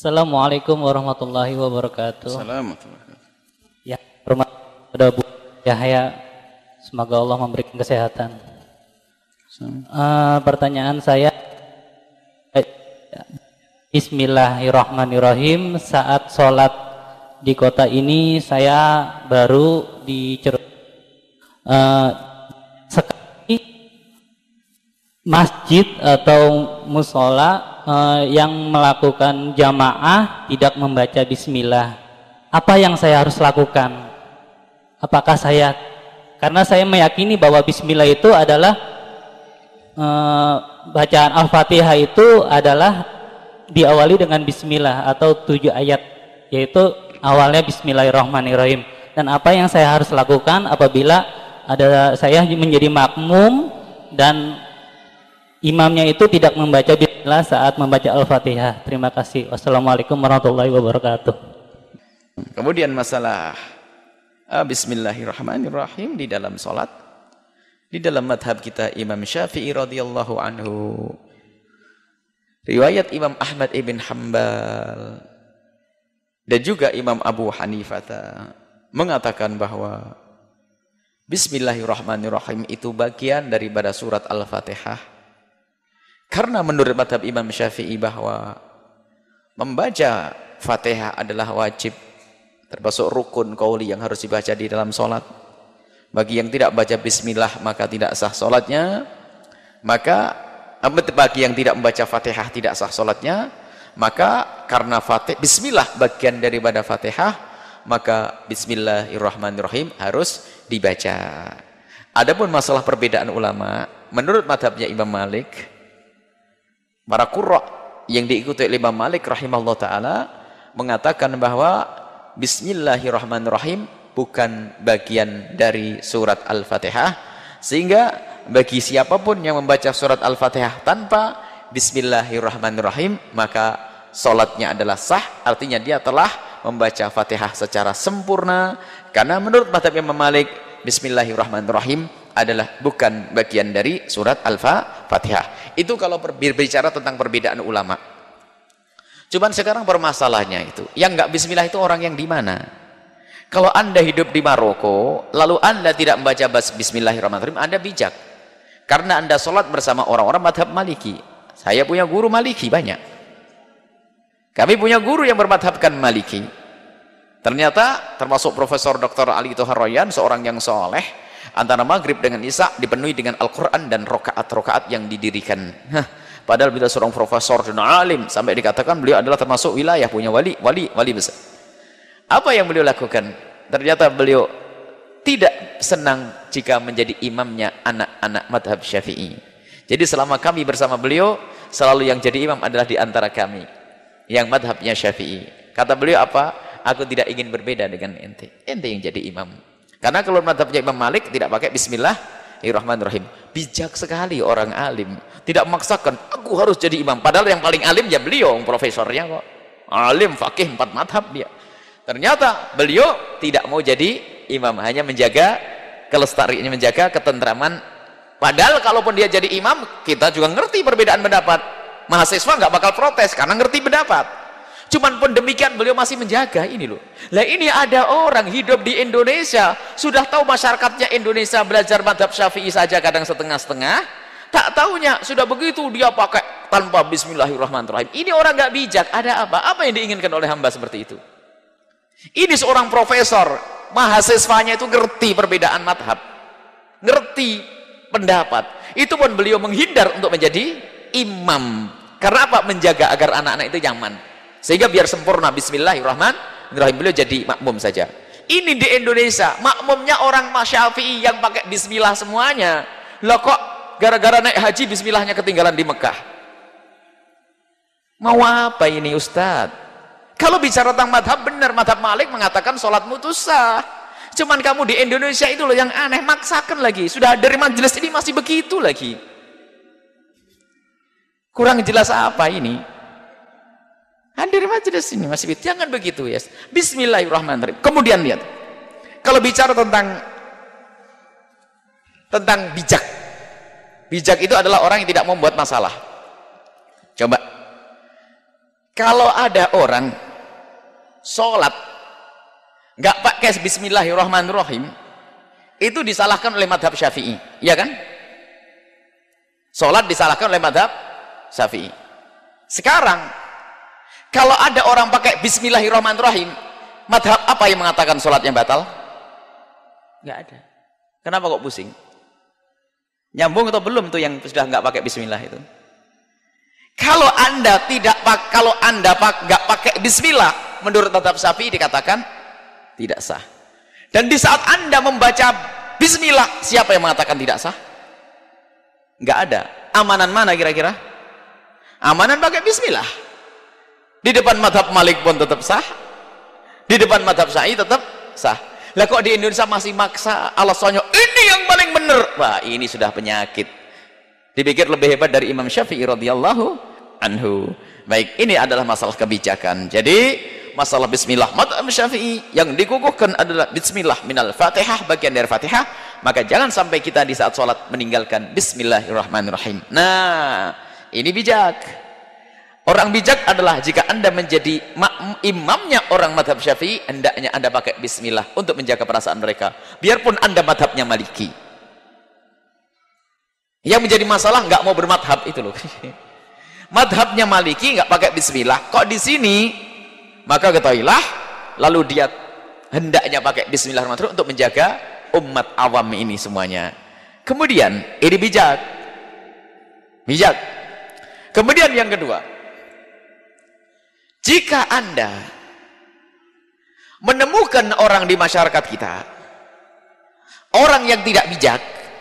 Assalamualaikum warahmatullahi wabarakatuh. Assalamualaikum. Ya, hormat kepada Bu Yahya, semoga Allah memberikan kesehatan. Pertanyaan saya, Bismillahirrahmanirrahim. Saat sholat di kota ini saya baru sekali masjid atau musola yang melakukan jamaah tidak membaca bismillah. Apa yang saya harus lakukan? Apakah karena saya meyakini bahwa bismillah itu adalah bacaan Al-Fatihah itu adalah diawali dengan bismillah atau 7 ayat, yaitu awalnya bismillahirrahmanirrahim. Dan apa yang saya harus lakukan apabila saya menjadi makmum dan imamnya itu tidak membaca bismillah saat membaca Al-Fatihah? Terima kasih. Wassalamualaikum warahmatullahi wabarakatuh. Kemudian masalah Bismillahirrahmanirrahim di dalam salat, di dalam madhab kita Imam Syafi'i radhiyallahu anhu, riwayat Imam Ahmad ibn Hanbal dan juga Imam Abu Hanifah mengatakan bahwa Bismillahirrahmanirrahim itu bagian daripada surat Al-Fatihah. Karena menurut madhab Imam Syafi'i bahwa membaca Fatihah adalah wajib, termasuk rukun qauli yang harus dibaca di dalam sholat. Bagi yang tidak baca bismillah maka tidak sah sholatnya. Bagi yang tidak membaca Fatihah tidak sah sholatnya. Maka karena bismillah bagian daripada Fatihah, maka Bismillahirrahmanirrahim harus dibaca. Adapun masalah perbedaan ulama, menurut madhabnya Imam Malik, para qurra yang diikuti oleh Imam Malik rahimahullah ta'ala mengatakan bahwa Bismillahirrahmanirrahim bukan bagian dari surat Al-Fatihah, sehingga bagi siapapun yang membaca surat Al-Fatihah tanpa Bismillahirrahmanirrahim maka sholatnya adalah sah, artinya dia telah membaca Fatihah secara sempurna. Karena menurut madhab Imam Malik, Bismillahirrahmanirrahim adalah bukan bagian dari surat Al-Fatihah. Itu kalau berbicara tentang perbedaan ulama. Cuman sekarang permasalahannya itu, yang nggak bismillah itu orang yang di mana? Kalau Anda hidup di Maroko, lalu Anda tidak membaca Bismillahirrahmanirrahim, Anda bijak. Karena Anda sholat bersama orang-orang madhab Maliki. Saya punya guru Maliki banyak. Kami punya guru yang bermadhabkan Maliki. Ternyata termasuk Profesor Dr. Ali Thohar Royan, seorang yang soleh, antara maghrib dengan isya dipenuhi dengan Al-Quran dan rokaat-rokaat yang didirikan. Padahal beliau seorang profesor dan alim, sampai dikatakan beliau adalah termasuk wilayah punya wali besar. Apa yang beliau lakukan? Ternyata beliau tidak senang jika menjadi imamnya anak-anak madhab Syafi'i. Jadi selama kami bersama beliau, selalu yang jadi imam adalah di antara kami yang madhabnya Syafi'i. Kata beliau apa? Aku tidak ingin berbeda dengan ente yang jadi imam. Karena kalau madhabnya Imam Malik tidak pakai Bismillahirrahmanirrahim. Bijak sekali orang alim, tidak memaksakan aku harus jadi imam, padahal yang paling alim ya beliau, profesornya kok alim, fakih 4 madhab dia. Ternyata beliau tidak mau jadi imam, hanya menjaga kelestariannya, menjaga ketentraman. Padahal kalaupun dia jadi imam, kita juga ngerti perbedaan pendapat, mahasiswa nggak bakal protes karena ngerti pendapat. Cuman pun demikian beliau masih menjaga ini loh. Lah ini ada orang hidup di Indonesia, sudah tahu masyarakatnya Indonesia belajar madhab Syafi'i saja kadang setengah-setengah, tak taunya sudah begitu dia pakai tanpa Bismillahirrahmanirrahim. Ini orang nggak bijak. Ada apa? Apa yang diinginkan oleh hamba seperti itu? Ini seorang profesor, mahasiswanya itu ngerti perbedaan madhab, ngerti pendapat. Itu pun beliau menghindar untuk menjadi imam. Karena apa? Menjaga agar anak-anak itu nyaman. Sehingga biar sempurna Bismillahirrahmanirrahim, beliau jadi makmum saja. Ini di Indonesia makmumnya orang Syafi'i yang pakai bismillah semuanya. Lah kok gara-gara naik haji bismillahnya ketinggalan di Mekah? Mau apa ini Ustadz? Kalau bicara tentang madhab, benar madhab Malik mengatakan sholatmu itu sah. Cuman kamu di Indonesia itu loh yang aneh, maksakan lagi. Sudah dari majelis ini masih begitu lagi. Kurang jelas apa ini? Hadir majelis ini masih jangan begitu ya. Bismillahirrahmanirrahim. Kemudian lihat, kalau bicara tentang bijak, bijak itu adalah orang yang tidak membuat masalah. Coba Kalau ada orang sholat nggak pakai bismillahirrahmanirrahim, itu disalahkan oleh madhab Syafi'i, ya kan? Sholat disalahkan oleh madhab Syafi'i. Sekarang kalau ada orang pakai bismillahirrahmanirrahim, madhab apa yang mengatakan sholatnya batal? Nggak ada. Kenapa kok pusing? Nyambung atau belum tuh yang sudah nggak pakai bismillah itu? Kalau anda nggak pakai bismillah, menurut madhab Syafi'i dikatakan tidak sah. Dan di saat anda membaca bismillah, siapa yang mengatakan tidak sah? Nggak ada. Amanan mana kira-kira? Amanan pakai bismillah. Di depan madhab Malik pun tetap sah, di depan madhab Syafi'i tetap sah. Lah kok di Indonesia masih maksa alasannya ini yang paling benar? Wah, ini sudah penyakit. Dipikir lebih hebat dari Imam Syafi'i radhiyallahu anhu. Baik, ini adalah masalah kebijakan. Jadi masalah bismillah madhab Syafi'i yang dikukuhkan adalah bismillah minal Fatihah, bagian dari Fatihah. Maka jangan sampai kita di saat sholat meninggalkan bismillahirrahmanirrahim. Nah, ini bijak. Orang bijak adalah jika anda menjadi imamnya orang madhab Syafi'i, hendaknya anda pakai bismillah untuk menjaga perasaan mereka, biarpun anda madhabnya Maliki. Yang menjadi masalah nggak mau bermadhab itu loh. Madhabnya Maliki nggak pakai bismillah, kok di sini? Maka ketahuilah, lalu dia hendaknya pakai bismillahirrahmanirrahim untuk menjaga umat awam ini semuanya. Kemudian ini bijak. Kemudian yang kedua, jika anda menemukan orang di masyarakat kita, orang yang tidak bijak,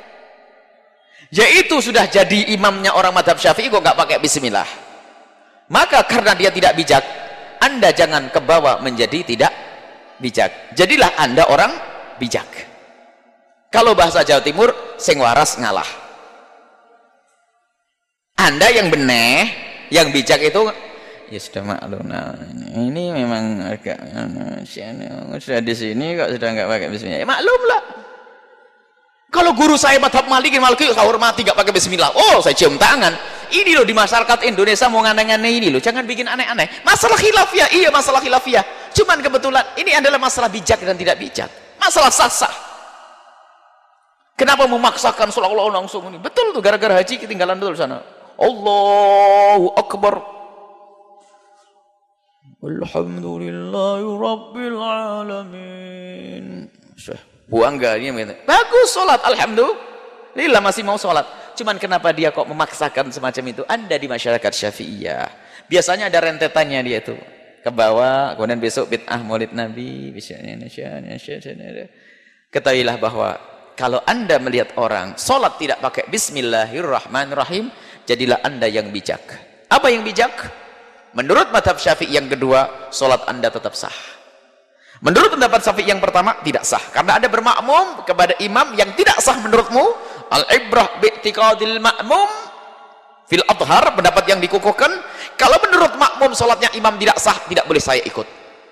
yaitu sudah jadi imamnya orang madhab Syafi'i kok nggak pakai bismillah, maka karena dia tidak bijak, anda jangan kebawa menjadi tidak bijak. Jadilah anda orang bijak. Kalau bahasa Jawa Timur, sing waras ngalah. Anda yang beneh, yang bijak itu ya sudah maklum. Nah, ini memang agak sudah di sini kok sudah nggak pakai bismillah. Ya, maklum lah. Kalau guru saya madhab Maliki saya hormati nggak pakai bismillah. Oh, saya cium tangan. Ini loh di masyarakat Indonesia mau aneh-aneh ini loh. Jangan bikin aneh-aneh. Masalah khilafiyah, iya masalah khilafiyah. Cuman kebetulan ini adalah masalah bijak dan tidak bijak. Masalah sah-sah. Kenapa memaksakan seolah-olah langsung ini? Betul tuh, gara-gara haji ketinggalan betul sana. Allahu Akbar. Alhamdulillahi Rabbil Alamin. Buang gak ini? Bagus sholat, alhamdulillah masih mau sholat. Cuman kenapa dia kok memaksakan semacam itu? Anda di masyarakat Syafi'iyah biasanya ada rentetannya dia itu ke bawah, kemudian besok bid'ah maulid Nabi. Ketahuilah bahwa kalau anda melihat orang sholat tidak pakai bismillahirrahmanirrahim, jadilah anda yang bijak. Apa yang bijak? Menurut madhab Syafi'i yang kedua, sholat anda tetap sah. Menurut pendapat Syafi'i yang pertama, tidak sah. Karena anda bermakmum kepada imam yang tidak sah menurutmu. Al-ibrah bi'tiqadil ma'mum fil adhar, pendapat yang dikukuhkan. Kalau menurut makmum sholatnya imam tidak sah, tidak boleh saya ikut.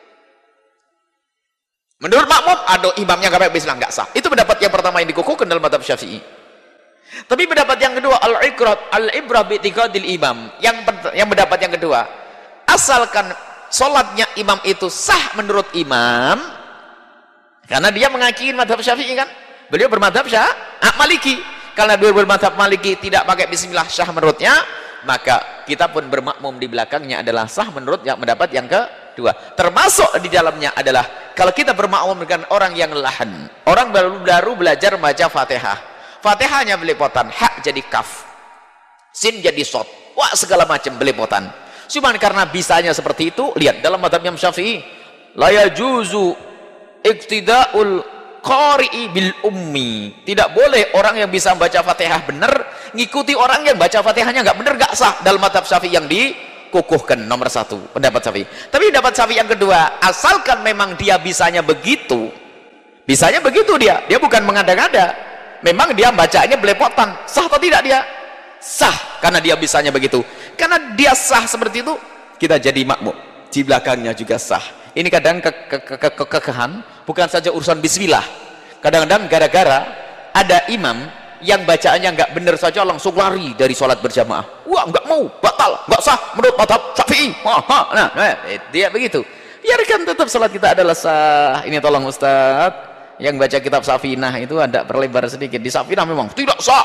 Menurut makmum, aduh imamnya nggak pakai bismillah, nggak sah. Itu pendapat yang pertama yang dikukuhkan dalam madhab Syafi'i. Tapi pendapat yang kedua, al-ibrah bi'tiqadil imam, yang pendapat yang kedua, asalkan sholatnya imam itu sah menurut imam, karena dia mengakui madhab Syafi'i kan, beliau bermadhab Maliki. Karena dia bermadhab Maliki tidak pakai bismillah sah menurutnya, maka kita pun bermakmum di belakangnya adalah sah menurut yang pendapat yang kedua. Termasuk di dalamnya adalah kalau kita bermakmum dengan orang yang lahan, orang baru belajar membaca Fatihah, Fatihahnya belepotan, hak jadi kaf, sin jadi sod, wah segala macam belepotan. Cuman karena bisanya seperti itu, lihat dalam madhab Imam Syafi'i, la yajuzu iqtida'ul qari'i bil ummi. Tidak boleh orang yang bisa membaca Fatihah benar ngikuti orang yang baca Fatihahnya nggak benar, nggak sah dalam madhab Syafi'i yang dikukuhkan nomor satu, pendapat Syafi'i. Tapi pendapat Syafi'i yang kedua, asalkan memang dia bisanya begitu dia bukan mengada-ngada. Memang dia bacanya belepotan, sah atau tidak dia? Sah, karena dia bisanya begitu. Karena dia sah seperti itu, kita jadi makmum di belakangnya juga sah. Ini kadang kekehan, bukan saja urusan bismillah. Kadang-kadang gara-gara ada imam yang bacaannya nggak benar saja langsung lari dari sholat berjamaah. Wah, nggak mau, batal, nggak sah menurut mazhab Syafi'i. Nah, dia begitu. Biarkan tetap sholat kita adalah sah. Ini tolong Ustadz, yang baca kitab Safinah itu ada perlebar sedikit. Di Safinah memang tidak sah.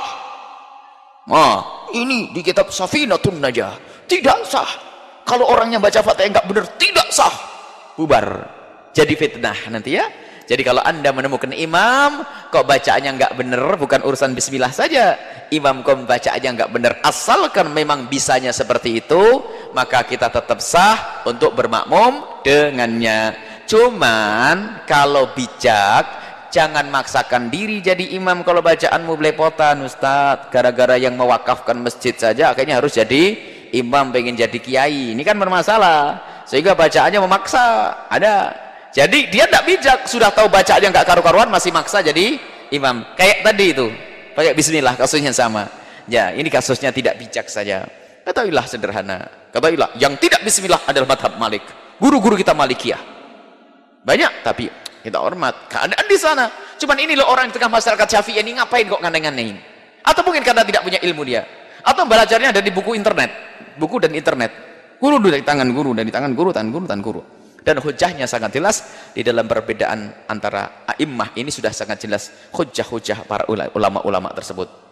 Ini di kitab Safinatun Najah tidak sah. Kalau orangnya baca Fatihah nggak benar, tidak sah, bubar, jadi fitnah nanti ya. Jadi kalau anda menemukan imam kok bacaannya nggak benar, bukan urusan bismillah saja, imam kok bacaannya nggak benar, asalkan memang bisanya seperti itu, maka kita tetap sah untuk bermakmum dengannya. Cuman kalau bijak, jangan maksakan diri jadi imam kalau bacaanmu belepotan. Ustadz, gara-gara yang mewakafkan masjid saja akhirnya harus jadi imam, pengen jadi kiai, ini kan bermasalah, sehingga bacaannya memaksa. Ada, jadi dia tidak bijak, sudah tahu bacaannya nggak karu-karuan masih maksa jadi imam. Kayak tadi itu pakai bismillah, kasusnya sama ya. Ini kasusnya tidak bijak saja. Ketahuilah sederhana, ketahuilah yang tidak bismillah adalah mazhab Malik. Guru-guru kita Malikiyah banyak, tapi kita hormat keadaan di sana. Cuman ini loh orang di tengah masyarakat Syafi'i ini ngapain kok ngandeng-ngandengin? Atau mungkin karena tidak punya ilmu dia, atau belajarnya ada di buku internet, buku dan internet, guru dari tangan guru, dari tangan guru, tangan guru, tangan guru. Dan hujahnya sangat jelas di dalam perbedaan antara a'immah ini, sudah sangat jelas hujah-hujah para ulama-ulama tersebut.